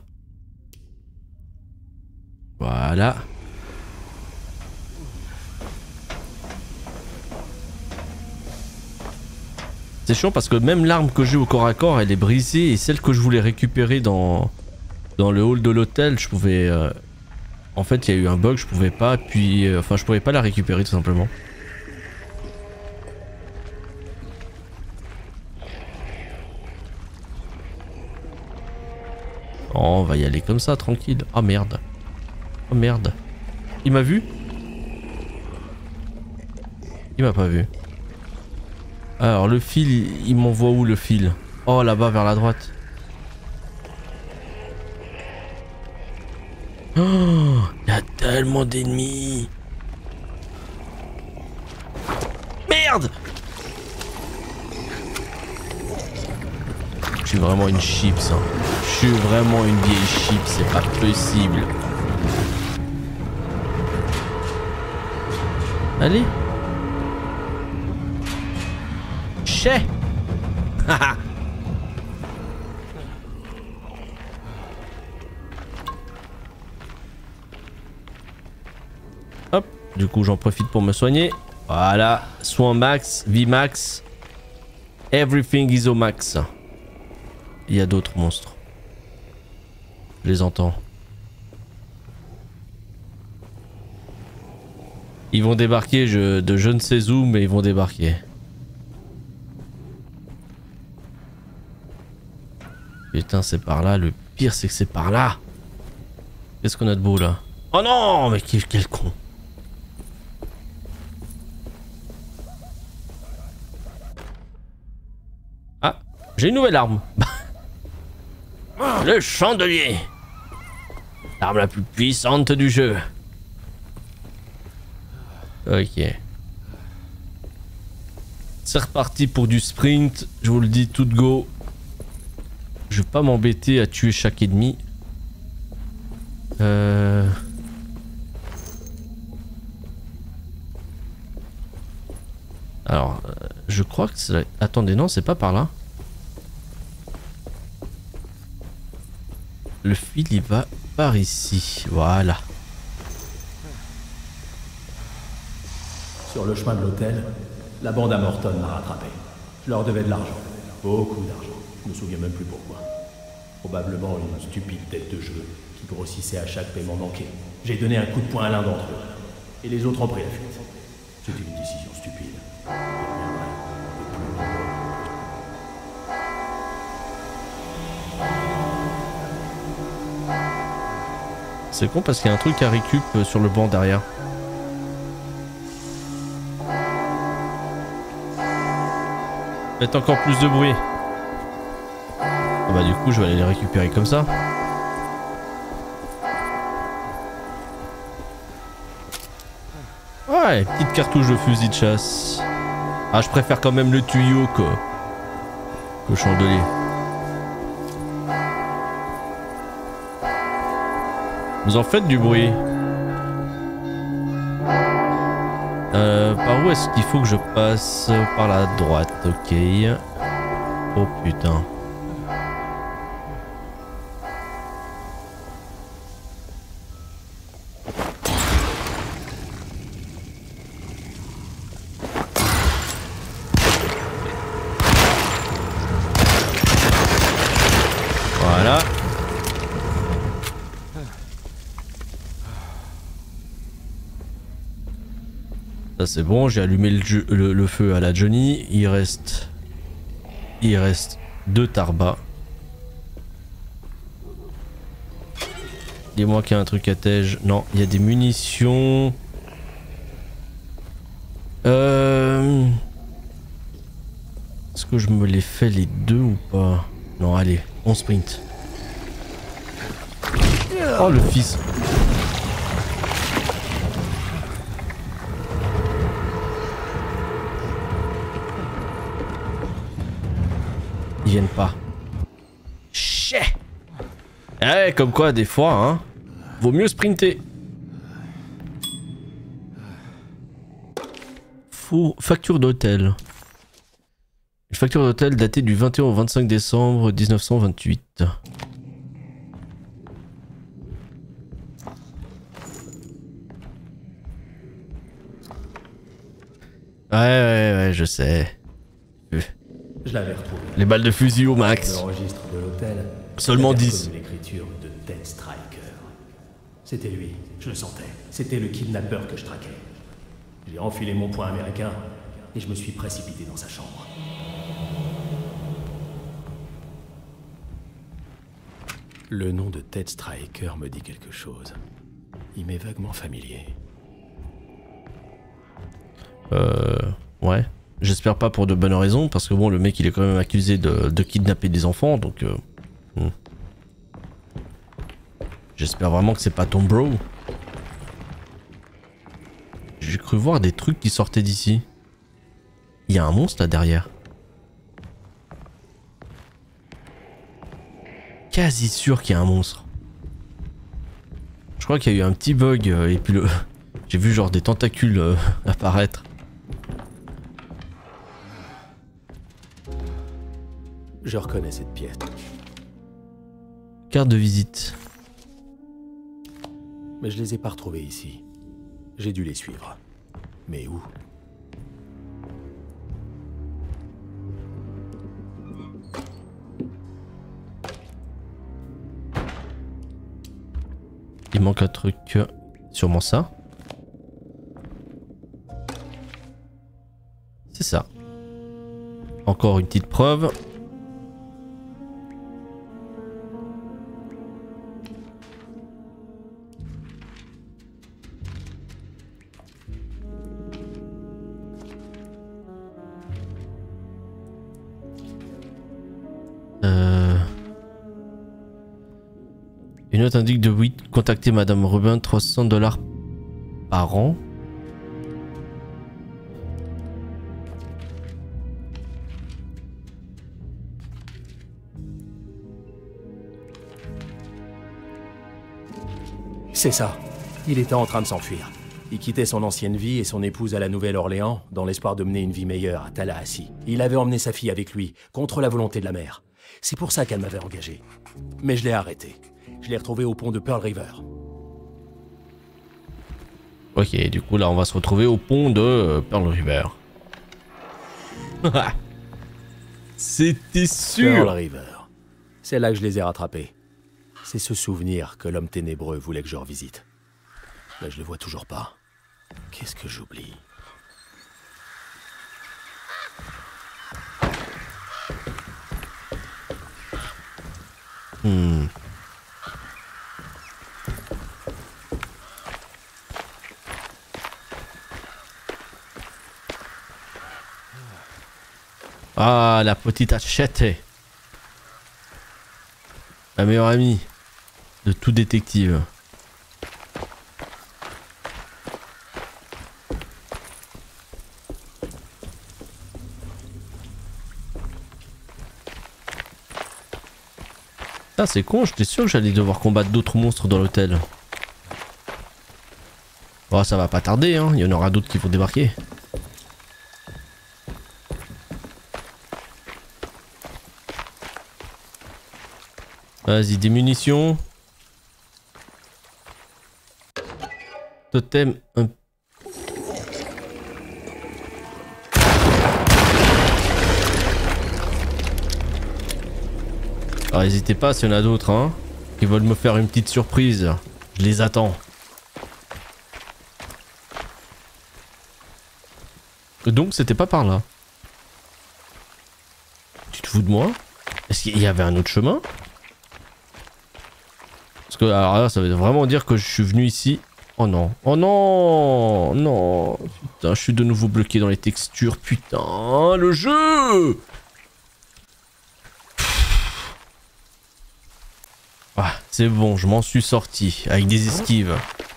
Voilà. C'est chiant parce que même l'arme que j'ai au corps à corps elle est brisée, et celle que je voulais récupérer dans le hall de l'hôtel, je pouvais... En fait il y a eu un bug, je pouvais pas, puis... Enfin je pouvais pas la récupérer tout simplement. Oh, on va y aller comme ça, tranquille. Oh merde. Oh merde. Il m'a vu? Il m'a pas vu. Alors le fil, il m'envoie où le fil? Oh là-bas vers la droite. Oh, il y a tellement d'ennemis. Merde! Je suis vraiment une chips. Hein. Je suis vraiment une vieille chips, c'est pas possible. Allez. Chais. Haha. Hop, du coup j'en profite pour me soigner. Voilà, soin max, vie max. Everything is au max. Il y a d'autres monstres. Je les entends. Ils vont débarquer de je ne sais où, mais ils vont débarquer. Putain, c'est par là. Le pire, c'est que c'est par là. Qu'est-ce qu'on a de beau là? Oh non, mais quel con. Ah, j'ai une nouvelle arme. Le chandelier. L'arme la plus puissante du jeu. Ok. C'est reparti pour du sprint. Je vous le dis, tout de go. Je vais pas m'embêter à tuer chaque ennemi. Alors, je crois que c'est... Attendez, non, c'est pas par là. Le fil, il va par ici. Voilà. Sur le chemin de l'hôtel, la bande à Morton m'a rattrapé. Je leur devais de l'argent. Beaucoup d'argent. Je me souviens même plus pourquoi. Probablement une stupide dette de jeu qui grossissait à chaque paiement manqué. J'ai donné un coup de poing à l'un d'entre eux. Et les autres ont pris la fuite. C'était une décision stupide. C'est con parce qu'il y a un truc à récup sur le banc derrière. Faites encore plus de bruit. Ah bah du coup je vais aller les récupérer comme ça. Ouais, petite cartouche de fusil de chasse. Ah, je préfère quand même le tuyau qu'au chandelier. Vous en faites du bruit. Par où est-ce qu'il faut que je passe? Par la droite, ok. Oh putain. Ça c'est bon, j'ai allumé le feu à la Johnny. Il reste 2 tarbas. Dis-moi qu'il y a un truc à tège. Non, il y a des munitions. Est-ce que je me les fais les 2 ou pas? Non, allez, on sprint. Oh le fils. Ils viennent pas. Chais. Eh, comme quoi, des fois, hein, vaut mieux sprinter. Facture d'hôtel. Une facture d'hôtel datée du 21 au 25 décembre 1928. Ouais, je sais. Je l'avais retrouvé. Les balles de fusil au max. Le registre de l'hôtel. Seulement 10. L'écriture de Ted Striker. C'était lui, je le sentais. C'était le kidnappeur que je traquais. J'ai enfilé mon poing américain et je me suis précipité dans sa chambre. Le nom de Ted Striker me dit quelque chose. Il m'est vaguement familier. Ouais. J'espère pas pour de bonnes raisons, parce que bon, le mec il est quand même accusé de kidnapper des enfants, donc... J'espère vraiment que c'est pas ton bro. J'ai cru voir des trucs qui sortaient d'ici. Il y a un monstre là derrière. Quasi sûr qu'il y a un monstre. Je crois qu'il y a eu un petit bug et puis j'ai vu genre des tentacules apparaître. Je reconnais cette pièce. Carte de visite. Mais je les ai pas retrouvés ici. J'ai dû les suivre. Mais où? Il manque un truc. Sûrement ça. C'est ça. Encore une petite preuve. Une note indique de oui, contacter Madame Rubin, $300 par an. C'est ça. Il était en train de s'enfuir. Il quittait son ancienne vie et son épouse à la Nouvelle-Orléans dans l'espoir de mener une vie meilleure à Tallahassee. Il avait emmené sa fille avec lui, contre la volonté de la mère. C'est pour ça qu'elle m'avait engagé. Mais je l'ai arrêté. Je l'ai retrouvé au pont de Pearl River. Ok, du coup là on va se retrouver au pont de Pearl River. C'était sûr. Pearl River. C'est là que je les ai rattrapés. C'est ce souvenir que l'homme ténébreux voulait que je revisite. Là je le vois toujours pas. Qu'est-ce que j'oublie? Ah, la petite Hachette. La meilleure amie de tout détective. Ah, c'est con, j'étais sûr que j'allais devoir combattre d'autres monstres dans l'hôtel. Oh, ça va pas tarder, hein. Il y en aura d'autres qui vont débarquer. Vas-y, des munitions. Totem. Alors n'hésitez pas s'il y en a d'autres hein, qui veulent me faire une petite surprise. Je les attends. Donc c'était pas par là. Tu te fous de moi? Est-ce qu'il y avait un autre chemin? Parce que alors là, ça veut vraiment dire que je suis venu ici. Oh non. Oh non. Non. Putain, je suis de nouveau bloqué dans les textures. Putain, le jeu. Ah, c'est bon, je m'en suis sorti. Avec des esquives.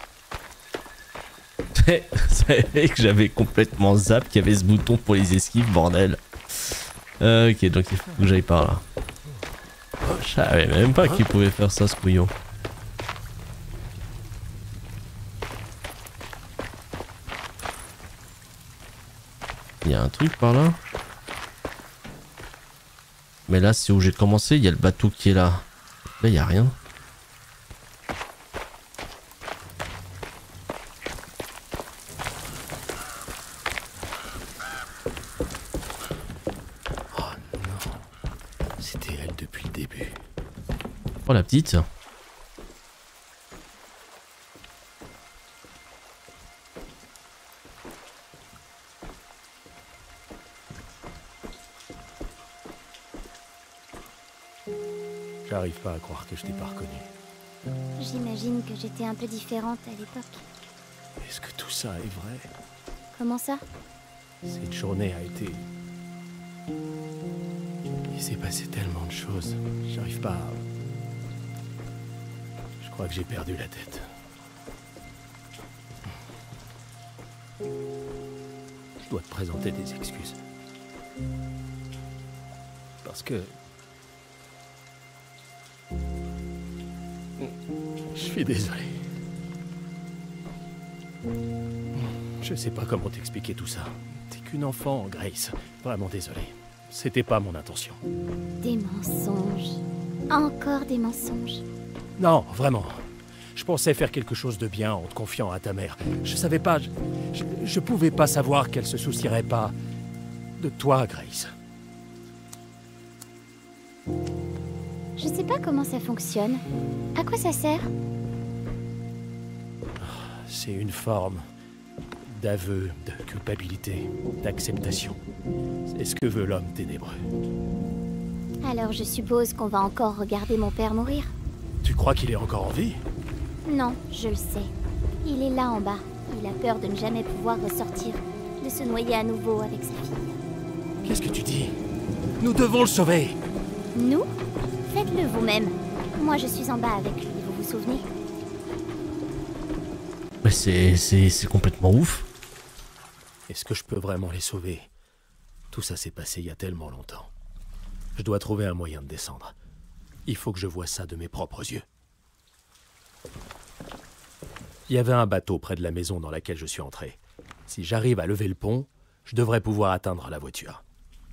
C'est que j'avais complètement zap qu'il y avait ce bouton pour les esquives, bordel. Ok, donc il faut que j'aille par là. Oh, je savais même pas qu'il pouvait faire ça, ce couillon. Il y a un truc par là. Mais là, c'est où j'ai commencé. Il y a le bateau qui est là. Là, il n'y a rien. Oh la petite. J'arrive pas à croire que je t'ai pas reconnu. J'imagine que j'étais un peu différente à l'époque. Est-ce que tout ça est vrai? Comment ça? Cette journée a été... Il s'est passé tellement de choses. J'arrive pas à... Je crois que j'ai perdu la tête. Je dois te présenter des excuses. Parce que... Je suis désolé. Je sais pas comment t'expliquer tout ça. T'es qu'une enfant, Grace. Vraiment désolé. C'était pas mon intention. Des mensonges. Encore des mensonges. Non, vraiment. Je pensais faire quelque chose de bien en te confiant à ta mère. Je savais pas... Je pouvais pas savoir qu'elle se soucierait pas de toi, Grace. Je sais pas comment ça fonctionne. À quoi ça sert? C'est une forme d'aveu, de culpabilité, d'acceptation. C'est ce que veut l'homme ténébreux. Alors je suppose qu'on va encore regarder mon père mourir? Tu crois qu'il est encore en vie? Non, je le sais. Il est là en bas. Il a peur de ne jamais pouvoir ressortir, de se noyer à nouveau avec sa fille. Qu'est-ce que tu dis? Nous devons le sauver! Nous? Faites-le vous-même. Moi je suis en bas avec lui, vous vous souvenez? Mais c'est complètement ouf. Est-ce que je peux vraiment les sauver? Tout ça s'est passé il y a tellement longtemps. Je dois trouver un moyen de descendre. Il faut que je voie ça de mes propres yeux. Il y avait un bateau près de la maison dans laquelle je suis entré. Si j'arrive à lever le pont, je devrais pouvoir atteindre la voiture.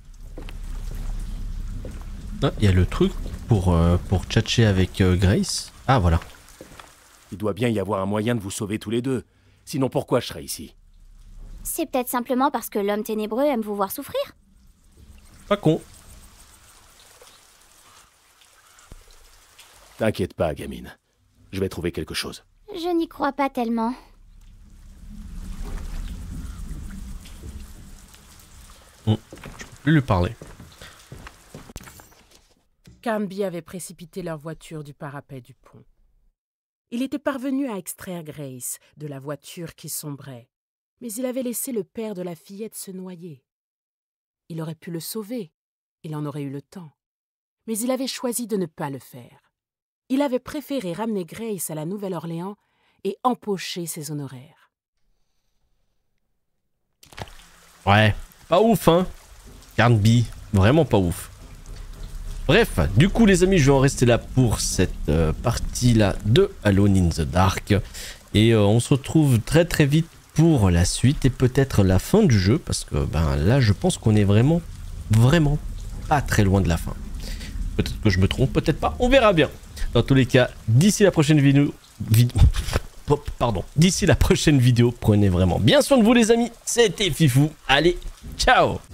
Ah, il y a le truc pour tchatcher avec Grace. Ah, voilà. Il doit bien y avoir un moyen de vous sauver tous les deux. Sinon, pourquoi je serais ici? C'est peut-être simplement parce que l'homme ténébreux aime vous voir souffrir. Pas con. T'inquiète pas, gamine. Je vais trouver quelque chose. Je n'y crois pas tellement. Je peux plus lui parler. Carnby avait précipité leur voiture du parapet du pont. Il était parvenu à extraire Grace de la voiture qui sombrait, mais il avait laissé le père de la fillette se noyer. Il aurait pu le sauver, il en aurait eu le temps, mais il avait choisi de ne pas le faire. Il avait préféré ramener Grace à la Nouvelle-Orléans et empocher ses honoraires. Ouais, pas ouf, hein. Carnby, vraiment pas ouf. Bref, du coup les amis, je vais en rester là pour cette partie-là de Alone in the Dark. Et on se retrouve très très vite pour la suite et peut-être la fin du jeu. Parce que ben là, je pense qu'on est vraiment pas très loin de la fin. Peut-être que je me trompe, peut-être pas, on verra bien. Dans tous les cas, d'ici la prochaine vidéo... D'ici la prochaine vidéo, prenez vraiment bien soin de vous les amis. C'était Fifou, allez, ciao!